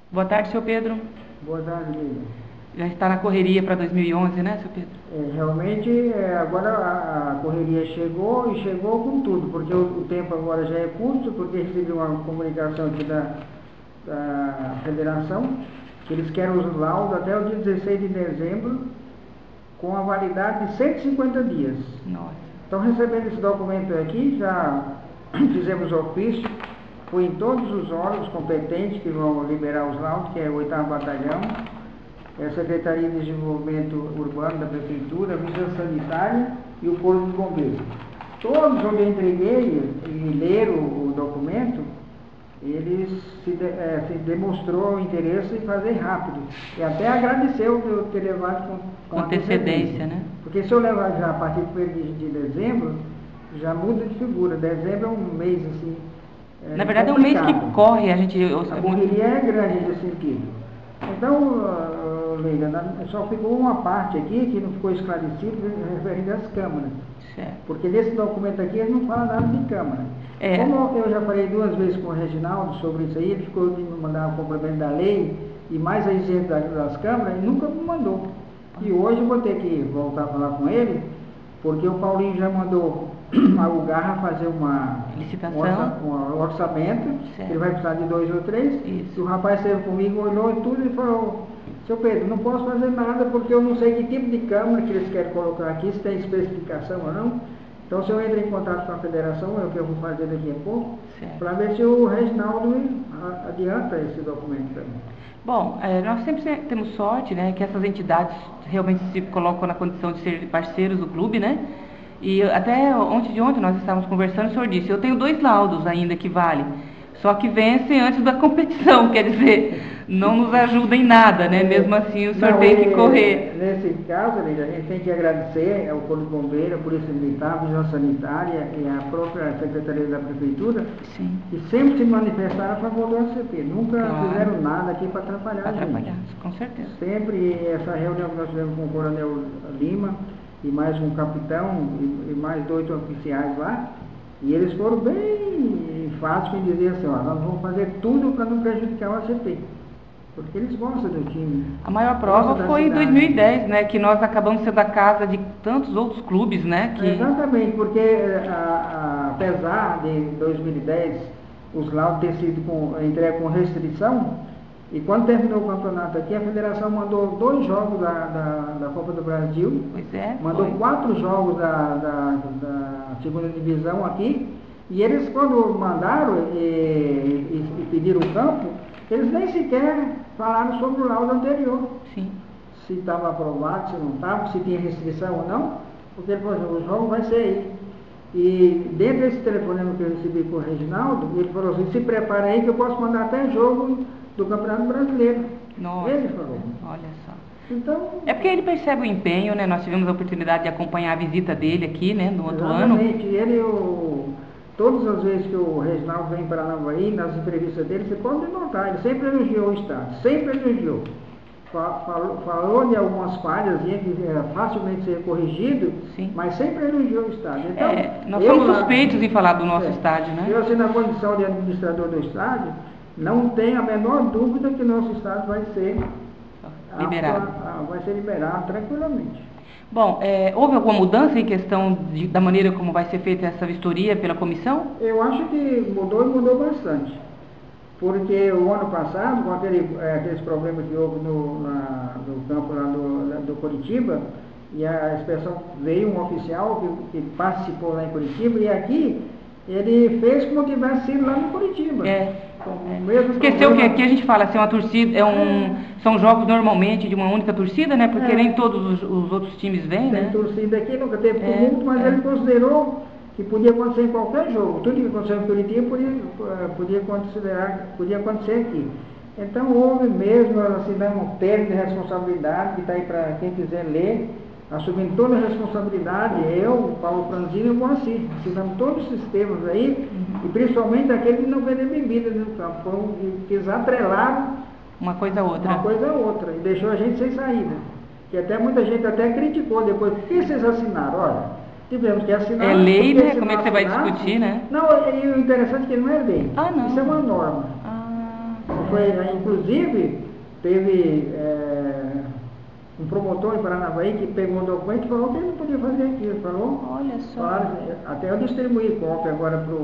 Boa tarde, seu Pedro. Boa tarde, Lívia. Já está na correria para 2011, né, seu Pedro? Realmente, agora a correria chegou e chegou com tudo, porque o tempo agora já é curto, porque recebi uma comunicação aqui da federação, que eles querem os laudos até o dia 16 de dezembro, com a validade de 150 dias. Nossa. Então, recebendo esse documento aqui, já fizemos ofício, foi em todos os órgãos competentes que vão liberar os laudos, que é o 8º Batalhão, a Secretaria de Desenvolvimento Urbano da Prefeitura, a Vigilância Sanitária e o Corpo de Bombeiros. Todos onde eu entreguei e leram o documento, eles se demonstrou o interesse em fazer rápido. E até agradeceu de eu ter levado com antecedência, né? Porque se eu levar já a partir do 1º de dezembro, já muda de figura. Dezembro é um mês assim. Na verdade, é um mês que corre, a correria é grande nesse sentido. Então, Leila, só ficou uma parte aqui que não ficou esclarecido referente às câmaras. Certo. Porque nesse documento aqui ele não fala nada de câmara. Como eu já falei 2 vezes com o Reginaldo sobre isso aí, ele ficou de me mandar o complemento da lei e mais a exigência das câmaras, e nunca me mandou. E hoje eu vou ter que voltar a falar com ele, porque o Paulinho já mandou o Garra fazer uma licitação, um orçamento, ele vai precisar de 2 ou 3, isso. E o rapaz esteve comigo, olhou tudo e falou: seu Pedro, não posso fazer nada porque eu não sei que tipo de câmara que eles querem colocar aqui, se tem especificação ou não. Então, se eu entro em contato com a federação, é o que eu vou fazer daqui a pouco, para ver se o Reginaldo adianta esse documento para mim. Bom, nós sempre temos sorte, né, que essas entidades realmente se colocam na condição de ser parceiros do clube, né? E até ontem nós estávamos conversando, o senhor disse, eu tenho 2 laudos ainda que valem, só que vencem antes da competição, quer dizer, não nos ajuda em nada, né? Mesmo assim o senhor tem que correr. Nesse caso, a gente tem que agradecer ao Corpo de Bombeiros, a Polícia Militar, a Vigilância Sanitária e a própria Secretaria da Prefeitura, sim, que sempre se manifestaram a favor do ACP, nunca fizeram nada aqui para atrapalhar a gente. Com certeza. Sempre essa reunião que nós tivemos com o Coronel Lima, e mais um capitão, e mais 2 oficiais lá, e eles foram bem enfáticos em dizer assim, ó, nós vamos fazer tudo para não prejudicar o ACP, porque eles gostam do time. A maior prova foi em 2010, né, que nós acabamos sendo a casa de tantos outros clubes, né? Exatamente, porque apesar de 2010 os laudos ter sido entregues com restrição, e quando terminou o campeonato aqui, a federação mandou 2 jogos da Copa do Brasil, mandou 4 jogos da segunda divisão aqui, e eles quando mandaram e pediram o campo, eles nem sequer falaram sobre o laudo anterior. Sim. Se estava aprovado, se não estava, se tinha restrição ou não, porque ele falou, o jogo vai ser aí. E dentro desse telefonema que eu recebi com o Reginaldo, ele falou assim, se prepara aí que eu posso mandar até jogo do Campeonato Brasileiro. Nossa, ele falou. Olha só. Então, é porque ele percebe o empenho, né? Nós tivemos a oportunidade de acompanhar a visita dele aqui, né? No outro ano. Ele, todas as vezes que o Reginaldo vem para Navaí, nas entrevistas dele, você pode notar, ele sempre elogiou o Estado, sempre elogiou. Falou de algumas falhas que facilmente ser corrigido, sim, mas sempre elogiou o Estado. Então, nós somos suspeitos em falar do nosso estádio, né? Eu, assim, na condição de administrador do estádio, não tenho a menor dúvida que nosso estádio vai ser liberado. Vai ser liberado tranquilamente. Bom, houve alguma mudança em questão da maneira como vai ser feita essa vistoria pela comissão? Eu acho que mudou e mudou bastante. Porque o ano passado, com aqueles problemas que houve no campo lá do Curitiba, e a inspeção veio um oficial que participou lá em Curitiba, e aqui ele fez como tivesse sido lá no Curitiba. Esqueceu que aqui a gente fala assim, uma torcida, são jogos normalmente de uma única torcida, né? Porque nem todos os outros times vêm, né? Tem torcida aqui, nunca teve tumulto, mas ele considerou que podia acontecer em qualquer jogo. Tudo que aconteceu em Curitiba podia acontecer aqui. Então houve mesmo, assinamos um termo de responsabilidade, que está aí para quem quiser ler, assumindo toda a responsabilidade, eu, Paulo Franzino e o Moacir, assinamos todos os sistemas aí, e principalmente aquele de não vender bebidas no campo, que eles atrelaram uma coisa a outra, e deixou a gente sem saída. Que até muita gente até criticou depois, por que vocês assinaram? Olha, tivemos que assinar. É lei, né? Como é que você vai discutir, né? Não, e o interessante é que não é lei. Não. Isso é uma norma. foi, inclusive, teve um promotor em Paranavaí que pegou um documento e falou que ele não podia fazer aquilo. Falou, olha só. Até eu distribuí cópia agora para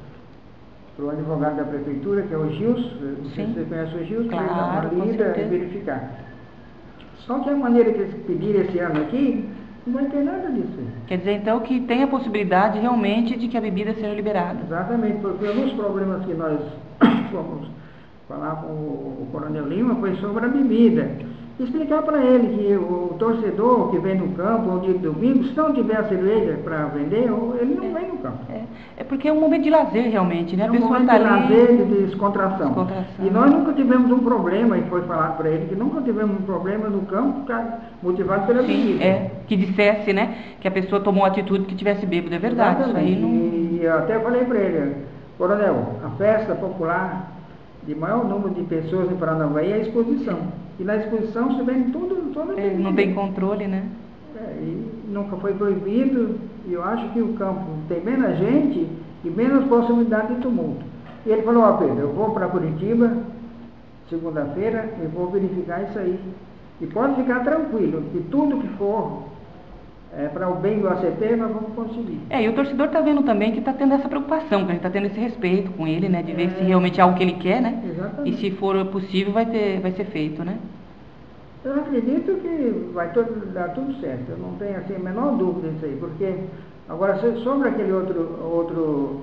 o advogado da prefeitura, que é o Gilson. Não sei se você conhece o Gilson, claro, ele dá uma lida e verificar. Só que a maneira que eles pediram esse ano aqui, não vai ter nada disso. Quer dizer, então, que tem a possibilidade realmente de que a bebida seja liberada. Exatamente, porque um dos problemas que nós fomos falar com o Coronel Lima foi sobre a bebida. Explicar para ele que o torcedor que vem no campo, ou dia de domingo, se não tiver cerveja para vender, ele não vem no campo. É porque é um momento de lazer realmente, né? É um momento de lazer, de descontração. E nós nunca tivemos um problema, e foi falado para ele que nunca tivemos um problema no campo motivado pela bebida. Que dissesse, né, que a pessoa tomou atitude que tivesse bêbado, é verdade. Exatamente. Isso aí não... E eu até falei para ele, Coronel, a festa popular de maior número de pessoas em Paranavaí é a exposição. E na exposição você vê toda a bebida. Não tem controle, né? E nunca foi proibido, e eu acho que o campo tem menos gente e menos possibilidade de tumulto. E ele falou, Pedro, eu vou para Curitiba, segunda-feira, e vou verificar isso aí. E pode ficar tranquilo, que tudo que for para o bem do ACP, nós vamos conseguir. E o torcedor está vendo também que está tendo essa preocupação, que a gente está tendo esse respeito com ele, né? De ver se realmente é algo que ele quer, né? Exatamente. E se for possível, vai ser feito, né? Eu acredito que vai dar tudo certo, eu não tenho assim, a menor dúvida disso aí, porque agora sobre aquele outro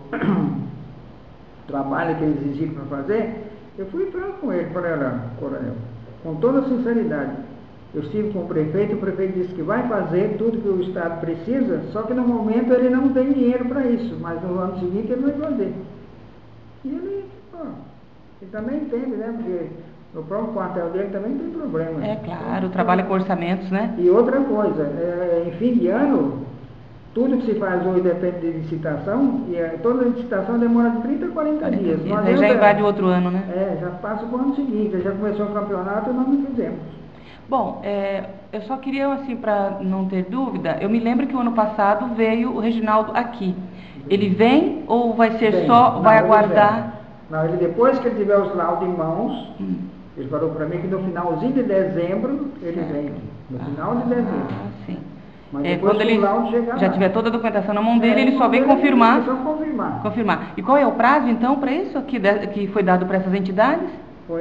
trabalho que eles exigiram para fazer, eu fui franco com ele, Coronel, com toda sinceridade. Eu estive com o prefeito disse que vai fazer tudo que o Estado precisa, só que no momento ele não tem dinheiro para isso, mas no ano seguinte ele vai fazer. E ele também entende, né? Porque no próprio quartel dele também tem problemas. Claro, trabalha com orçamentos, né? E outra coisa, em fim de ano, tudo que se faz hoje depende de licitação, e toda licitação demora de 30 a 40 dias. Aí já invade o outro ano, né? Já passa para o ano seguinte, já começou o campeonato e nós não fizemos. Bom, eu só queria, assim, para não ter dúvida, eu me lembro que o ano passado veio o Reginaldo aqui. Ele vem ou vai ser vai aguardar? Não, depois que ele tiver os laudos em mãos, ele falou para mim que no finalzinho de dezembro ele vem. No final de dezembro. Sim. Mas quando ele já tiver toda a documentação na mão dele, ele só vem confirmar. Só confirmar. E qual é o prazo, então, para isso que foi dado para essas entidades?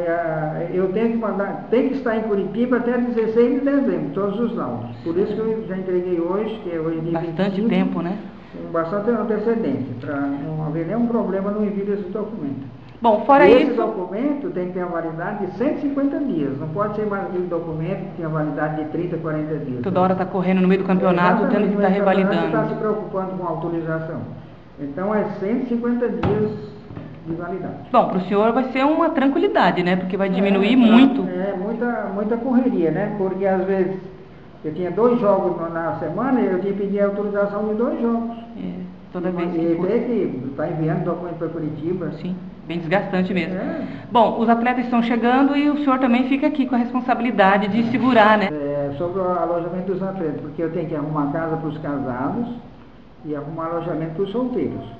Eu tenho que mandar, tem que estar em Curitiba até 16 de dezembro, todos os laudos. Por isso que eu já entreguei hoje, que é hoje dia bastante 25, tempo, né? Com bastante antecedência, para não haver nenhum problema no envio desse documento. Bom, fora esse isso... Esse documento tem que ter uma validade de 150 dias, não pode ser mais aquele documento que tem a validade de 30, 40 dias. Toda hora está correndo no meio do campeonato, tendo que estar revalidando. Está se preocupando com a autorização. Então é 150 dias de validade. Bom, para o senhor vai ser uma tranquilidade, né? Porque vai diminuir muito. Muita correria, né? Porque às vezes eu tinha 2 jogos na semana e eu tinha que pedir a autorização de 2 jogos. Toda vez que tem que estar enviando documento para Curitiba. Sim, bem desgastante mesmo. Bom, os atletas estão chegando e o senhor também fica aqui com a responsabilidade de segurar, né? Sobre o alojamento dos atletas, porque eu tenho que arrumar casa para os casados e arrumar alojamento para os solteiros.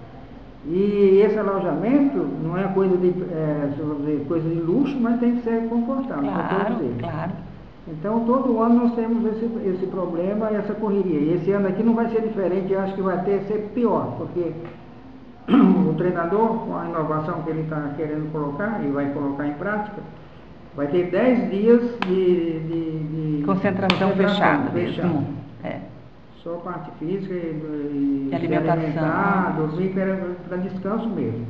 E esse alojamento não é coisa de luxo, mas tem que ser confortável para todos eles. Claro. Então, todo ano nós temos esse problema e essa correria. E esse ano aqui não vai ser diferente, eu acho que vai ser pior, porque o treinador, com a inovação que ele está querendo colocar, e vai colocar em prática, vai ter 10 dias de concentração fechada. Só parte física e alimentação, dormir para descanso mesmo.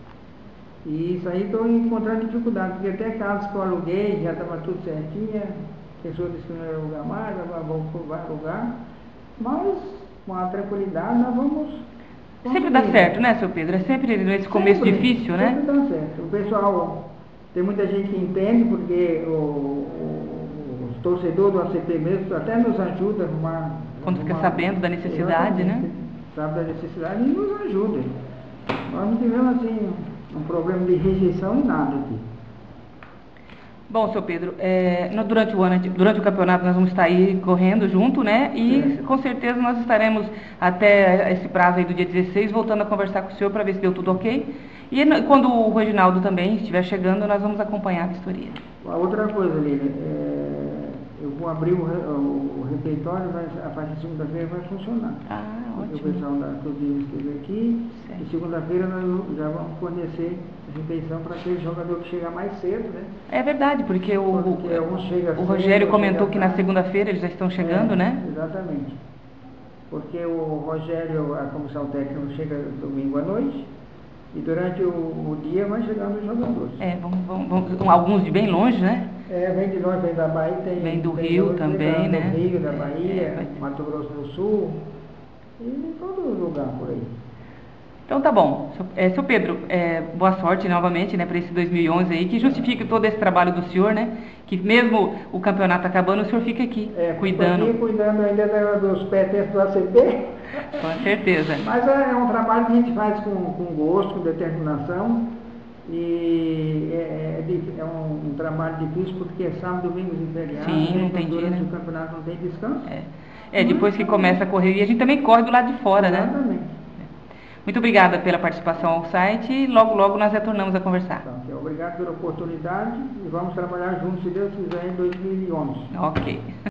E isso aí estou encontrando dificuldade, porque até casas que eu aluguei, já estava tudo certinho, a pessoa disse que não ia alugar mais, agora vai alugar, mas com a tranquilidade nós vamos... Sempre dá certo, né, seu Pedro? É sempre nesse começo difícil, né? Sempre dá certo. O pessoal, tem muita gente que entende, porque os torcedores do ACP mesmo até nos ajuda a arrumar... Quando fica sabendo da necessidade, né? Sabe da necessidade e nos ajuda. Nós não tivemos, assim, um problema de rejeição em nada aqui. Bom, seu Pedro, durante o campeonato nós vamos estar aí correndo junto, né? E com certeza nós estaremos até esse prazo aí do dia 16 voltando a conversar com o senhor para ver se deu tudo ok. E quando o Reginaldo também estiver chegando, nós vamos acompanhar a vistoria. A outra coisa, Lília, eu vou abrir o refeitório, mas a partir de segunda-feira vai funcionar. Ah, porque ótimo. o pessoal da cozinha esteve aqui, certo. e segunda-feira nós já vamos fornecer refeição para aquele jogador que chega mais cedo, né? É verdade, porque o Rogério comentou que na segunda-feira eles já estão chegando, né? Exatamente. Porque o Rogério, a comissão técnica, chega domingo à noite, e durante o dia vai chegando os jogadores. Alguns de bem longe, né? Vem de longe, vem da Bahia, vem do Rio também, né? Do Rio, da Bahia, Mato Grosso do Sul, e em todo lugar por aí. Então tá bom. Seu Pedro, boa sorte novamente, né, para esse 2011 aí, que justifique todo esse trabalho do senhor, né? Que mesmo o campeonato acabando, o senhor fica aqui, cuidando. Cuidando ainda dos pertences do ACP. Com certeza. Mas é um trabalho que a gente faz com gosto, com determinação, e é um trabalho difícil porque é sábado, domingo e feriado. Sim, não tem dia, durante né? o campeonato não tem descanso. Depois que começa a correr, e a gente também corre do lado de fora, Exatamente. né? Muito obrigada pela participação ao site e logo nós retornamos a conversar. Então, obrigado pela oportunidade e vamos trabalhar juntos, se Deus quiser, em 2011. Ok.